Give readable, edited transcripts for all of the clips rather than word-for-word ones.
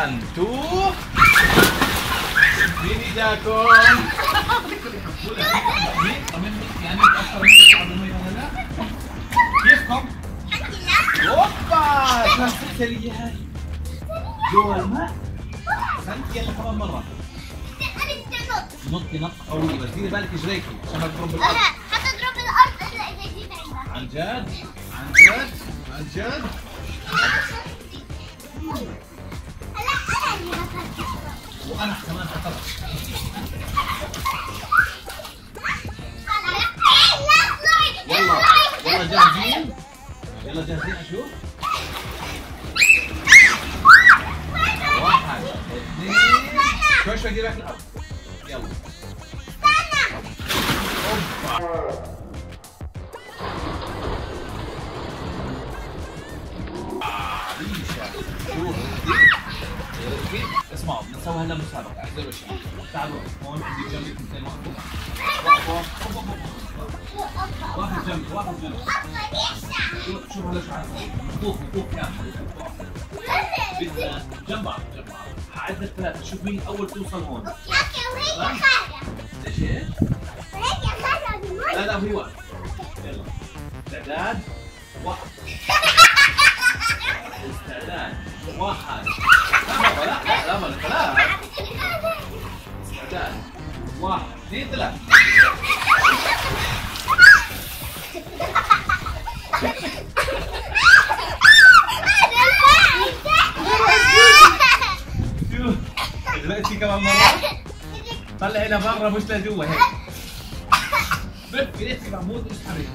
1 2 مين اجاكم؟ يعني تأخر منك بعد المية هلا؟ كيفكم؟ الحمد لله. اوبا كان سلسلية هاي جوا الماء. احسنت يلا كمان مرة. انا بدي انط. نطي نطة قوية بس ديري بالك اجريكي عشان ما تضرب الأرض. حتضرب الارض الا اذا جيت عندها. عن جد؟ عن جد؟ عن جد؟ هلا انا اللي بفكر. وأنا كمان خطرت. يلا يلا جاهزين؟ يلا جاهزين أشوف؟ 1 2 شوي شوي ديري بالك الأرض. يلا. اوبا ريشة شوف اسمعوا بدنا نسوي هلا مسابقة اعزلوا شيء تعالوا هون عندي جنبي اثنين واحد جنبي واحد جنبي شوف هلا شو عارف نطوف كامل بدنا جنب بعض هعد لك ثلاثة شوف مين أول توصل هون اوكي وهي خارجة. ايش ايش؟ وهي خارجة. لا هي واحد يلا استعداد واحد استعداد واحد لا ثلاث استعداد واحد اثنين ثلاث شوف دلوقتي كمان مرة طلعي لبرا مش لجوا هيك بفي ليش محمود مش حريق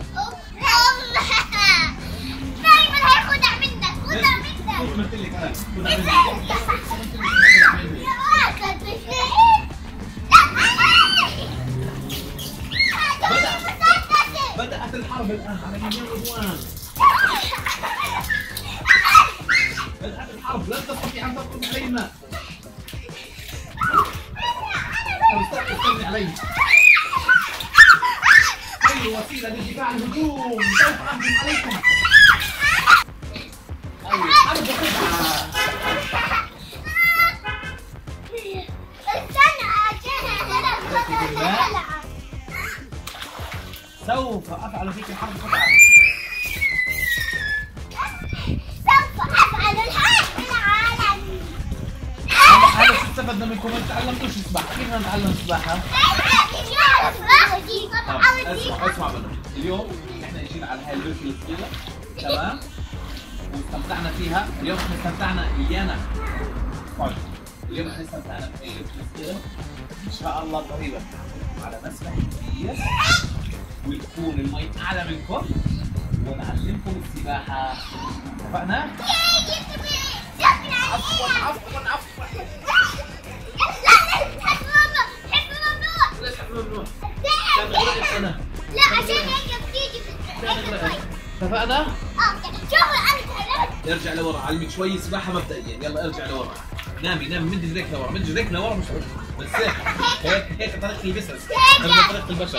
دايما هيخدع منك خدع منك. شوف قلت لك انا بدأت الحرب الآن على يمين رضوان. بدأت الحرب لن تستطيع أن تدخل علي الماء. استني علي. أي وسيلة لدفاع الهجوم سوف أهجم عليكم. حرب خدعة. سوف أفعل فيك الحرب خدعة. سوف أفعل الحرب العالمي. هذا شو استفدنا منكم؟ ما تعلمتوش السباحة، كيف بدنا نتعلم السباحة؟ اسمع بنا، اليوم احنا اجينا على هاي البركة الصغيرة، تمام؟ واستمتعنا فيها، اليوم احنا استمتعنا ايانا. اليوم احنا استمتعنا في البركة الصغيرة، ان شاء الله قريبا على مسبح كبير ويكون المي اعلى منكم ونعلمكم السباحة، اتفقنا؟ عفوا ليش ممنوع؟ لا عشان هيك بتيجي في اتفقنا؟ شوفوا انا تعلمت. ارجع لورا علمك شوي سباحة مبدئيا، يلا ارجع لورا. نامي مد رجليك لورا، مد رجليك لورا مش بس هيك طريقة البسس. هيك طريقة البشر.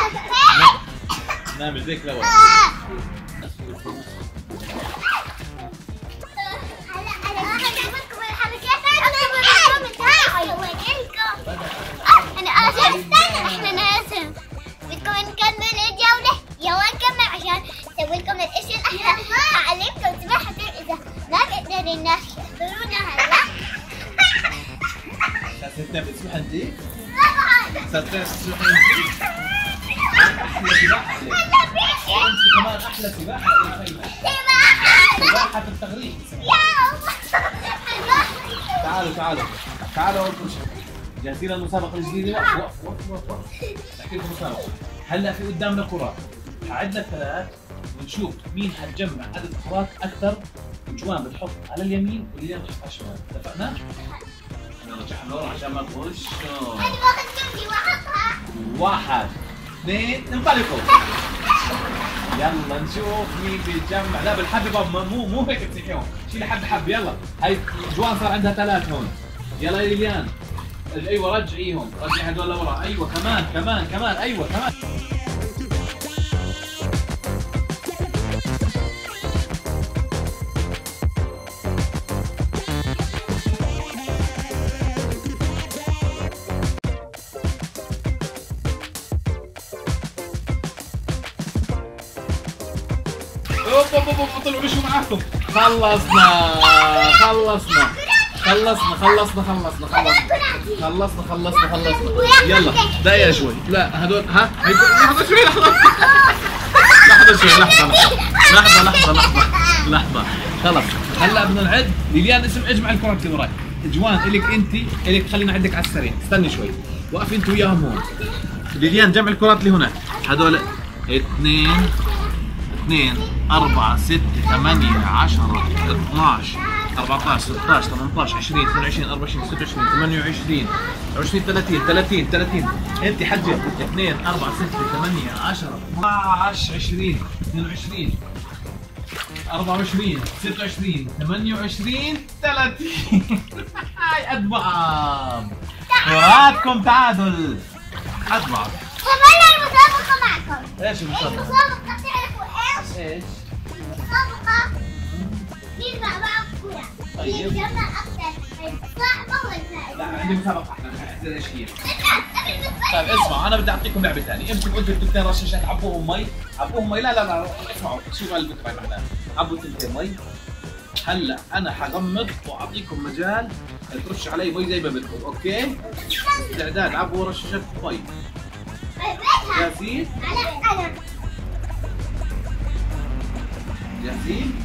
نامي رجليك لورا. احنا لازم بدكم نكمل الجولة. يلا نكمل عشان نسوي لكم الاشي الاحلى. اعلمكم سباحة اذا ما تقدروا الناس يحضرونا هلا. ستة بتسبح انت؟ طبعا. ستة بتسبح انت؟ احلى سباحة انت كمان احلى سباحة سباحة التغريق. تعالوا اول شيء جاهزين للمسابقة الجديدة؟ وقف احكي لكم مسابقة. هلا في قدامنا كرات، هعد لك ثلاث ونشوف مين حتجمع عدد كرات أكثر. الجوان بتحط على اليمين واليمين بتحط على الشمال، اتفقنا؟ نرجع لورا عشان ما تغش. انا باخذ جنبي واحطها. 1 2 انطلقوا. يلا نشوف مين بيتجمع. لا بالحبة مو هيك تسيحيهم، شيل حب يلا. هاي جوان صار عندها 3 هون. يلا يا ليليان ايوه رجعيهم، رجعي هدول لورا. ايوه كمان ايوه كمان. يلا مشوا معاكم. خلصنا خلصنا خلصنا خلصنا خلصنا خلصنا خلصنا خلصنا. يلا دقيقة شوي. لا هدول ها لحظة شوي لحظة شوي لحظة خلص. هلا بدنا نعد. ليليان اسم اجمع الكرات اللي وراي. جوان الك انت الك خلينا نعدك على السريع. استني شوي. وقفي انت وياهم هون. ليليان جمع الكرات اللي هنا. هدول 2 4 6 8 10 12 14 16 18 20 22 24 26 28 20 30 انت حجه 2 4 6 8 10 12 20 22 24 26 28 30. هاي قد بعض. كراتكم تعادل قد بعض. كمان المسابقة معكم. ايش المسابقة؟ المسابقة تعرفوا ايش؟ ايش؟ المسابقة مين مع بعض كورة. طيب. مين جمع أكثر صاحبه والفائز. لا عندي مسابقة احنا نحضر ايش هي. طيب اسمعوا انا بدي اعطيكم لعبة ثانية. امسكوا انتوا التنتين رشاشات عبوهم مي. عبوهم مي. لا اسمعوا شوفوا الفكرة معناها. عبوا التنتين مي. هلا انا حغمض واعطيكم مجال ترش علي مي زي ما بدكم. اوكي؟ استعداد. عبوا رشاشات مي. جاهزين؟ أنا جاهزين؟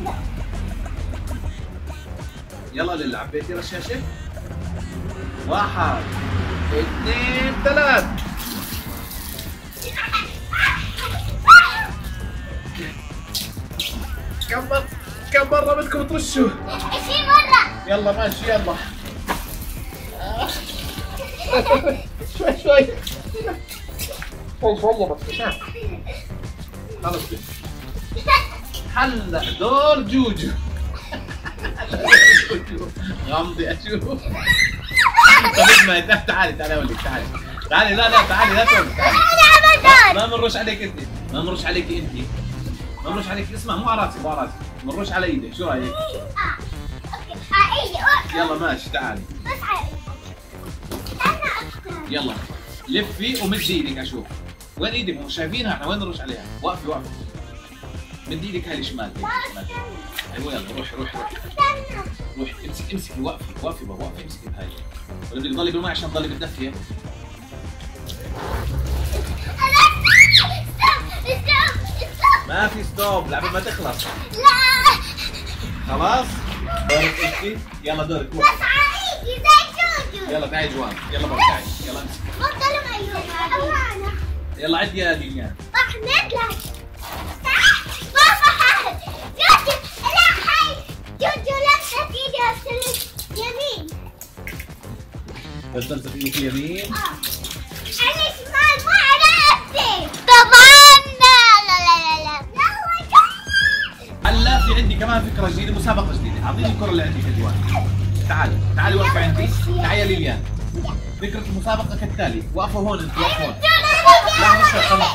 يلا للي عبيتي رشاشة. 1 2 3. كم مرة بدكم ترشوا؟ 20 مرة. يلا ماشي يلا. شوي بس خلص كده. هلا دور جوجو. غمضي اشوف. طب اسمعي تعالي اقول لك تعالي. لا تعالي لا تقولي تعالي. ما بنرش عليك انت. ما بنرش عليك. اسمع مو على راسي بنرش على ايدك. شو رايك؟ يلا ماشي تعالي. يلا لفي ومدي ايدك اشوف. وين ايدك؟ مش شايفينها احنا. وين نرش عليها؟ وقفي مدي ايدك هاي الشمال. ايوه يلا روحي امسكي وقفي امسكي بهاي. ولا بدك تضلي بالماء عشان تضلي بالدفيه. ما في ستوب. اللعبه ما تخلص. لا خلاص دورك امسكي. يلا دورك بس عايزي زي جوجو. يلا تعي جوان. يلا بابا تعي. يلا امسكي. بطلوا معي. يلا عد يا ليليان. راح نطلع. بابا جوجو لا هاي جوجو لمسة ايدي هسلك يمين. بس تمسك ايدك اليمين. على شمال مو على راسي. طبعا لا هلا في عندي كمان فكره جديده. مسابقه جديده. اعطيني الكره اللي عندك يا جوان. تعالي وقفي عندي. تعالي يا ليليان. فكره المسابقه كالتالي. وقفوا هون انتوا وقفوا هون. لا مش خلاص.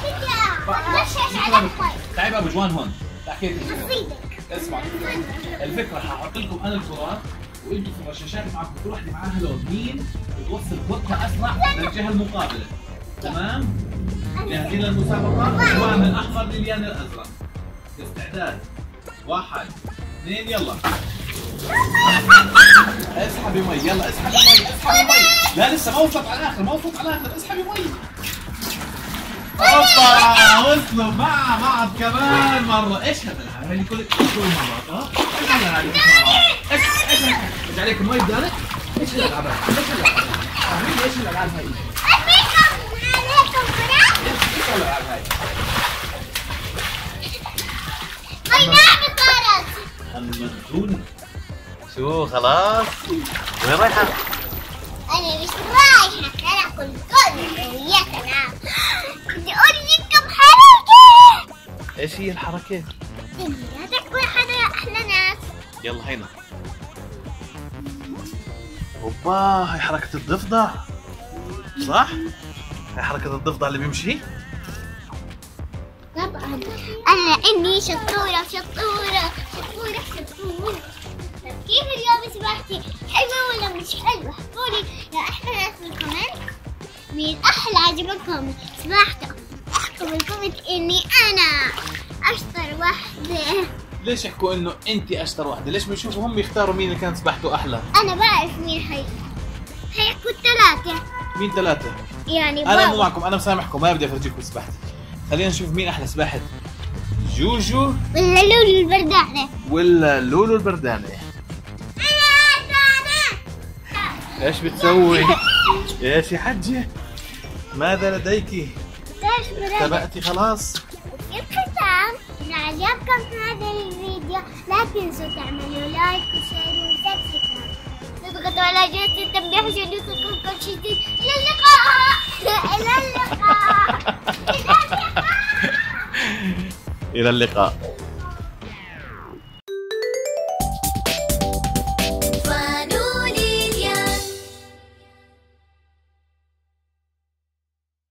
تعالي بقى جوان هون. حكيت اسمع الفكره. حاحط لكم انا الكرات وانتوا في الرشاشات معكم كل وحده معاها لون. مين بتوصل كرتها اسرع للجهه المقابله. تمام؟ جاهزين للمسابقه؟ جوان الاحمر ليليان الازرق. استعداد. 1 2 يلا. اسحبي مي. يلا اسحبي مي. لا لسه ما وصلت على الاخر. اسحبي مي. اوبا وصلوا مع بعض كمان مره. ايش هالالعاب هذه كل مع بعض؟ ايش هالالعاب ايش عليك المي بدالك؟ ايش الالعاب هذه؟ ايش الالعاب هذه؟ ايش الالعاب هذه؟ المجنون. شو خلاص؟ وين رايحة؟ أنا مش رايحة. أنا كل وياك أنا. بدي أوريكم حركة. ايش هي الحركة؟ لا تكون حدا أحلى ناس. يلا هينا. اوبا هاي حركة الضفدع. صح؟ هاي حركة الضفدع اللي بيمشي؟ طبعا أنا إني شطورة. كيف اليوم سباحتي؟ حلوة ولا مش حلوة؟ احكولي يا أحلى ناس بالكومنت. مين أحلى عجبكم سباحته؟ احكوا بالكومنت إني أنا أشطر واحدة. ليش يحكوا انه انت اشطر وحده؟ ليش بيشوفوا هم يختاروا مين اللي كانت سباحته احلى؟ انا بعرف مين هيحكوا الثلاثة. مين ثلاثة؟ يعني انا مو معكم، انا مسامحكم، ما بدي افرجيكم سباحتي. خلينا نشوف مين احلى سباحة، جوجو ولا لولو البردانة؟ ولا لولو البردانة؟ ايش بتسوي؟ ايش يا حجة؟ ماذا لديك؟ سبقتي خلاص؟ في الختام إذا عجبكم هذا الفيديو لا تنسوا تعملوا لايك وشير وسبسكرايب، تضغطوا على جرس التنبيه عشان يوصلكم كل شيء جديد. إلى اللقاء. إلى اللقاء. إلى اللقاء.